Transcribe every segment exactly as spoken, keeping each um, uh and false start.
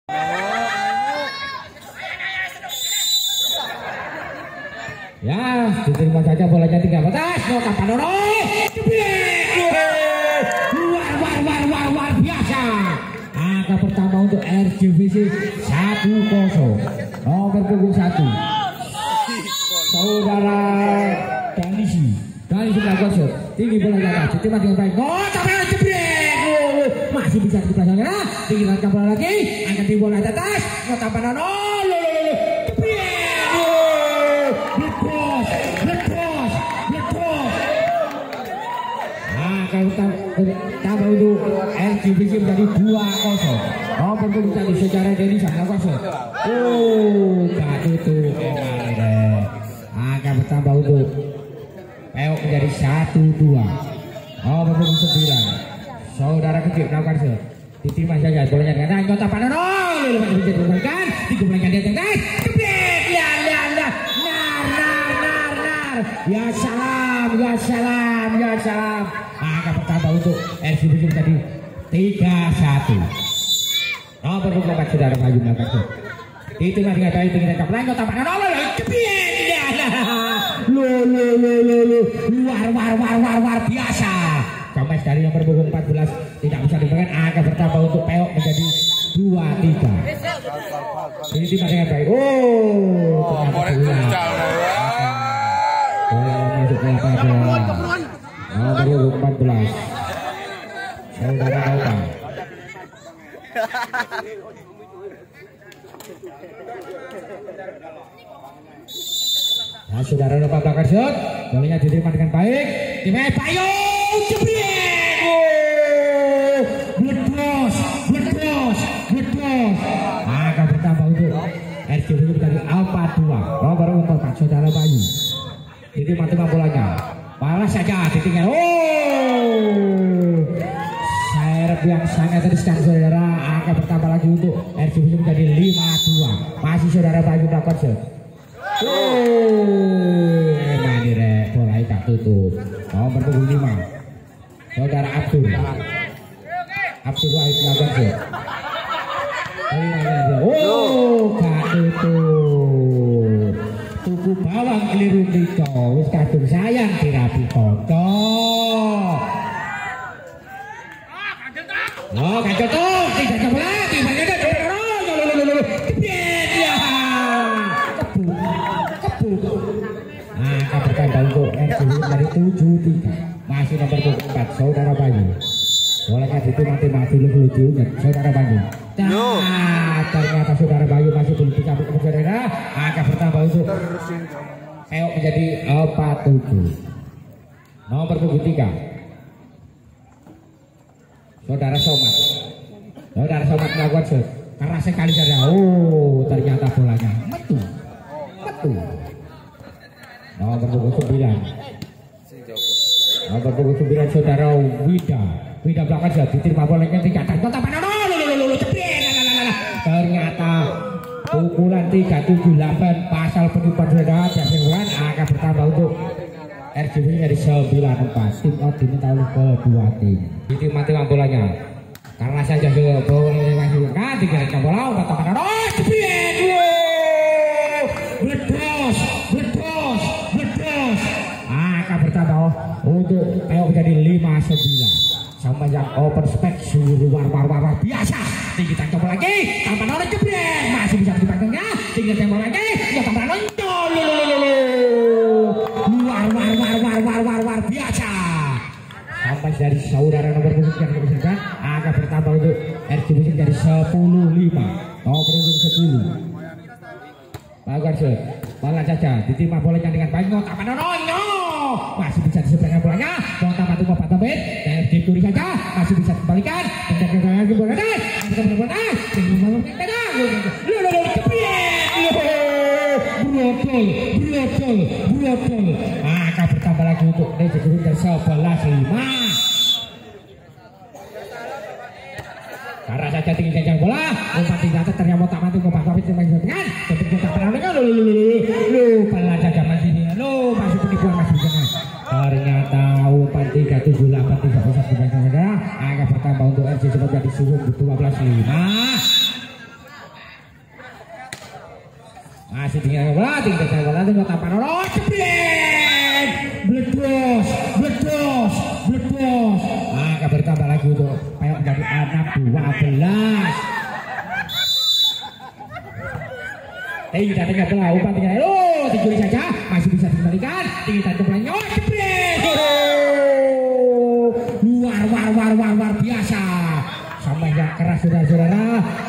Ya, diterima saja bolanya tiga batas. Nota Panono. Luar luar luar luar luar biasa. Angka pertama untuk R J V C satu kosong. Nomor punggung satu. Saudara Danisi. Danisi melakukan shot. Tinggi bola di atas. Diterima dengan baik. Nota Panono jebret. Masih bisa dipasangnya. Tinggi langkah bola lagi. Angkat di bola di atas. Nota Panono. Tambah untuk R J V C menjadi dua kosong. Oh, punggung tadi secara Denny sama kosong. Oh, gak tutup emang deh. Angka bertambah untuk Peok menjadi satu dua. Oh, punggung sembilan. Saudara Kecil melakukan shot. Diterima saja bolanya dengan Nota Panono. Lalu masih bisa dilakukan. Tiga bolanya dia tengah. Kebet, ya, ya, ya. Nar, nar, nar, nar. Ya salam, ya salam, ya salam. Angka pertama untuk R J V C menjadi tiga satu. Nomor punggung empat saudara maju melakukan. Di tengah dengan baik dengan kapal Nota Panono. Lo lo lo lo lo luar war war war war biasa. Sampai dari nomor punggung empat belas tidak bisa diberikan. Angka pertama untuk Peok menjadi dua tiga. Ini tidak dengan baik. Oh, ternyata bola masuk ke lapangan. Nomor empat belas Saudara Nota. Nah, saudara Nova bakar shot. Bolanya diterima dengan baik. Dimana Bayu jebret. Oh, bledros, bledros, bledros. Angka bertambah untuk R J V C dari empat dua. Nomor empat saudara Bayu. Diterima tema bolanya. Balas saja ditinggal. Oh, serep yang sangat riskan saudara. Angka bertambah lagi untuk R J V C menjadi lima dua. Masih saudara Bayu melakukan shot. Oh, emang direk bola tak tutup. Nomor punggung lima saudara Abdul. Abdul Wahid melakukan shot. Oh, gak tutup. Tuku bawang keliru dito. Wis kadung sayang dirapi konco. Oh, gak tutup. Tidak coba. Tidak ada. Angka bertambah untuk R J V C dari tujuh tiga. Masih nomor empat saudara Bayu. Bolehkah itu mati-mati dulu dulu saudara Bayu. Nah, ternyata saudara Bayu masih belum bisa saudara. Angka bertambah untuk Peok menjadi empat tujuh. Nomor punggung tiga saudara Somat. Saudara Somat melakukan shot. Karena sekali saja. Oh, ternyata bolanya metu. Metu. Nomor punggung sembilan. Nomor punggung sembilan saudara Wida. Wida belakang saja diterima bolanya tiga. Nota Panono. Ternyata pukulan tiga tujuh delapan pasal penipuan saudara Jasingan. Angka bertambah untuk R J V C dari sembilan empat. Tim out diminta oleh kedua tim. Diterima tema bolanya. Karena saja bolanya masih kan tiga bola. Nota Panono. Bledros, bledros, bledros. Angka bertambah untuk Peok menjadi lima sembilan. Sama yang open spek luar war war war biasa. Tinggi tangkap lagi. Tanpa Panono jebret. Masih bisa dipakainya. Tinggi tangkap lagi. Ya tanpa Panono. Luar war war war war war war biasa. Sampai dari saudara nomor punggung yang kebesaran. Angka bertambah untuk R J V C menjadi sepuluh lima. Nomor punggung sepuluh. Bagus shot. Bola saja diterima bolanya dengan baik. Nota Panono. Masih bisa diseberangkan bolanya. Nota Patu Bapak Tabet. R J V C saja masih bisa kembalikan. Penjaga lagi bola dan. Kita bola. Tinggal pegang. Lu lu Brotol, brotol, brotol. Angka bertambah lagi untuk R J V C dari sebelas lima. Karena saja tinggi jangan bola, umpan tidak ternyata tak mati ke Bapak Tabet dengan bentuknya tak pernah dengar. Lu lu lu lu pelajar zaman sini. Lu masih penipuan masih jangan. Ternyata umpan tiga tujuh delapan tidak bisa diberikan saudara. Angka bertambah untuk R J V C menjadi dua belas lima. Masih tinggal bola, tinggal bola, tinggal tampar Roro, jebret, bledos, bledos, bledos. Maka bertambah lagi untuk Peok jadi enam dua belas. Tinggal tinggal bola, umpan tinggal, oh tinggal saja, masih bisa dikembalikan, tinggal tampar bola, oh jebret, luar, war, war, war, war biasa, sampai yang keras saudara-saudara.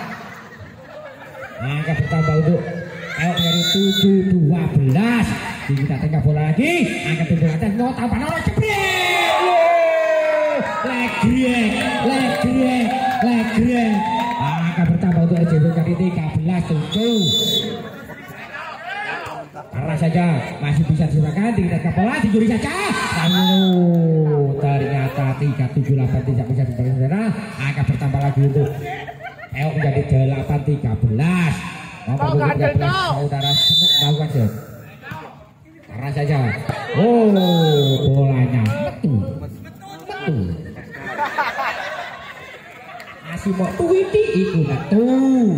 Maka bertambah untuk Peok dari tujuh dua belas. Kita tengah bola lagi. Angkat bola atas. Nota Panoro jebret. Legrek, legrek, legrek. Maka bertambah untuk R J B dari tiga belas tujuh. Karena saja masih bisa disilakan. Kita tengah bola dijuri saja. Lalu ternyata tiga tujuh delapan tidak bisa dibalik saudara. Angka bertambah lagi untuk Peok menjadi delapan tiga belas. Nomor tiga belas saudara Senuk melakukan set. Karena saja, oh bolanya betul, betul. Masih mau tuwiti itu betul.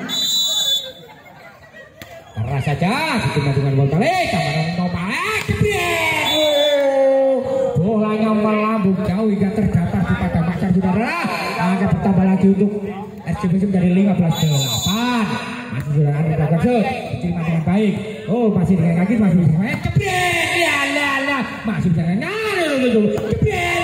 Karena saja ditembak dengan bola balik, sama nomor jebret. Bolanya melambung jauh hingga terdapat di pada makar saudara. Akan bertambah lagi untuk S C B dari lima belas delapan. Masih sudah ada melakukan shoot, diterima dengan baik. Oh masih dengan kaki, masih bisa main. Jebret, ya lah lah, masih bisa main. Jebret,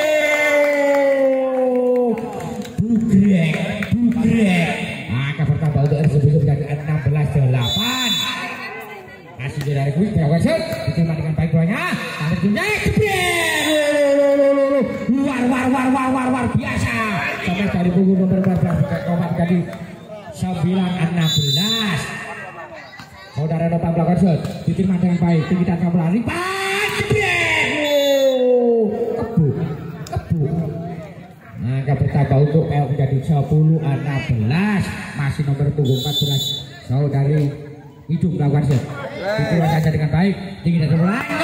bugrek, bugrek. Maka bertambah untuk R C B dari enam belas delapan. Masih dari quick melakukan shoot, diterima dengan baik bolanya. Tapi jebret, jebret, luar, war, war, war, war, war biasa. Sampai dari punggung nomor empat belas nomor tadi. sembilan enam belas. Saudara Nova melakukan shot, diterima dengan baik. Tinggi dan kabel lari, jebret, kebu, kebu. Maka bertambah untuk Peok menjadi sepuluh enam belas. Masih nomor punggung empat belas. Saudari Hidung melakukan shot, diterima saja dengan baik. Tinggi dan kabel lari,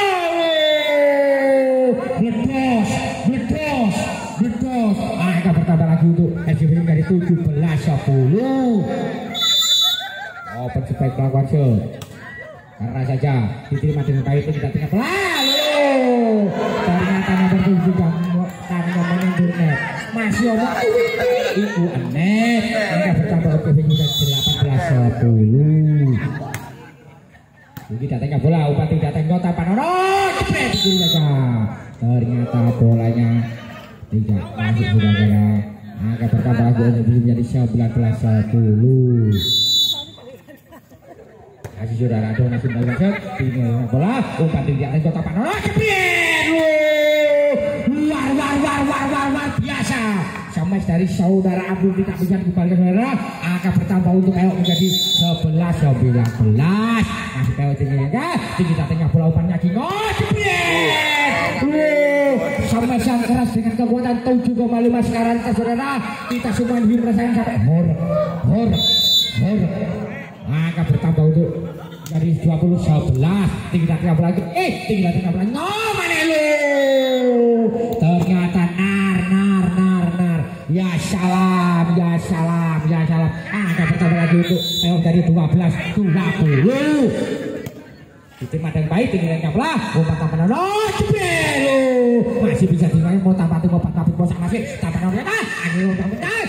bledos, bledos, bledos. Maka bertambah lagi untuk S C B dari tujuh belas sepuluh. Oh pencepat melakukan shot. Karena saja diterima dengan baik. Tidak tinggal lalu. Ternyata nomor tujuh juga tangan menyentuh net. Masih omong itu net. Maka bertambah S C B dari delapan belas sepuluh. Tidak tinggal bola. Umpan tidak tinggal Nota Panoro. Jebret saja. Ternyata bolanya tidak masuk saudara. Maka bertambah lagi belum jadi sembilan belas sepuluh. Kasih saudara donasi melakukan tinggal bola umpan tidak ada Nota Panoro jebret. Luar war war war war war biasa. Sampai dari saudara Abdul tidak bisa dikembalikan saudara. Angka bertambah untuk Peok menjadi sebelas sembilan belas. Masih Peok tingginya tinggi tengah bola umpan lagi jebret. Sampai sang keras dengan kekuatan tujuh koma lima sekarang saudara. Kita semua ingin merasakan sampai hor hor hor. Maka bertambah untuk dari dua puluh sebelas. Tinggi tengah bola lagi eh tinggi tengah bola no mana lu. Ternyata nar nar nar nar. Ya salam ya salam ya salam. Angka bertambah lagi untuk Peok dari dua belas dua puluh. Diterima dengan baik tinggi tengah bola umpan tampan no jebret. Masih bisa dimain mau tambah tuh mau tapi mau sama sih tambah nomor apa akhirnya udah benar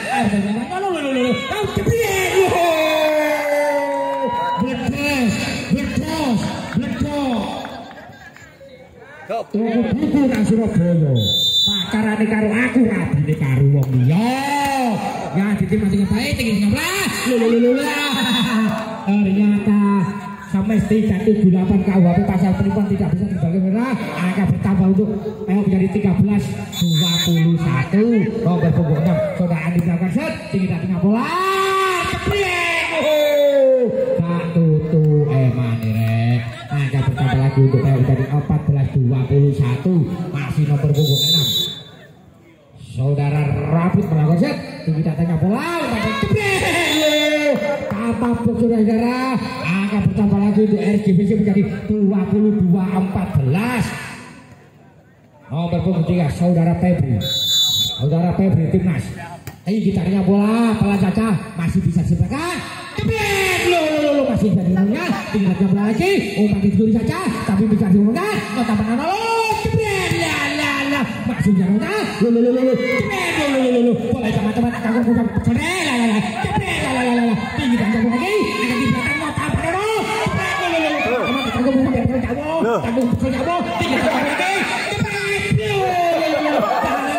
betes betes betes tunggu buku nang Surabaya pacarane karo aku rabine karo wong liya ya diterima dengan baik tinggi sebelah ternyata sampai tiga tujuh delapan K U H P pasal penipuan tidak bisa dibagi merah. Angka bertambah untuk Peok menjadi tiga belas dua puluh satu. Nomor punggung enam saudara Andi melakukan shot tinggi tengah bola jebret. Kak Tutu emani rek. Angka bertambah lagi untuk Peok menjadi empat belas dua puluh satu. Masih nomor punggung enam saudara Rapid melakukan shot tinggi tengah bola jebret. Tambah saudara, angka bertambah lagi untuk R J B C menjadi dua puluh dua empat belas. Nomor punggung tiga saudara Febri, saudara Febri timnas. Ini gitarnya bola pelan saja masih bisa disebarkan. Jebret, lo lo lo masih bisa dilakukan. tinggal tiga bola lagi. Umpan dicuri saja, tapi bisa diumumkan. Nota penonton, jebret, la la la. Maksudnya nota, lu lu lu lu, jebret, lu lu lu lu. Bola teman-teman akan bukan jebret, la la la, jebret, la la la la. Tinggal tiga bola lagi, akan diberikan nota penonton, jebret, lu lu lu lu. Kamu tanggung bukan dari kamu, tanggung bukan kamu. Tinggal tiga bola lagi, jebret, lu lu lu lu.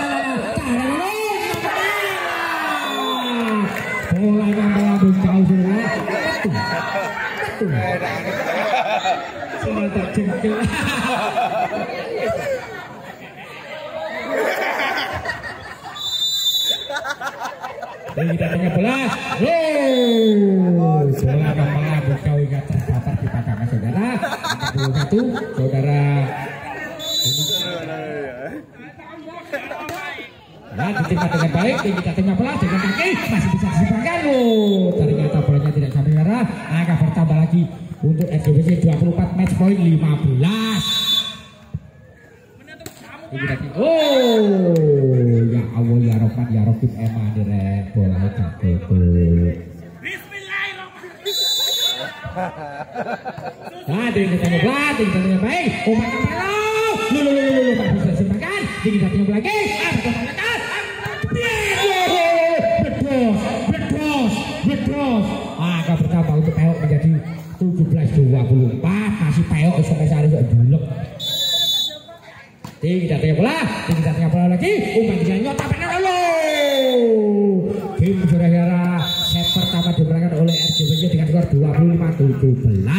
Bola yang melambung jauh sudah. Betul. Sudah terjengkel. Tinggi datangnya bola. Oh, bola yang melambung jauh hingga terdapat di pakangan saudara. empat puluh satu saudara. Nah, diterima dengan baik, tinggi datangnya bola dengan kaki masih bisa diseberangkan. Oh, ternyata bolanya tidak sampai ke arah. Angka bertambah lagi untuk S J W C dua puluh empat match point lima belas. Tinggi datang. Oh, ya Allah ya Rahman ya Rahim Emma direk bola jatuh tuh. Nah, tinggi datangnya bola, tinggi datangnya baik. Umpan bola. Lu lu lu lu masih bisa diseberangkan. Tinggi datangnya bola lagi. Ah, bertambah Betros, Betros. Angka bertambah untuk Peok menjadi tujuh belas dua puluh empat. Masih Peok sampai saat ini bulek. Tinggi datangnya bola, tinggi datangnya bola lagi. Umpan dia nyota penalti. Game saudara set pertama dimenangkan oleh S J W C dengan skor dua puluh lima tujuh belas.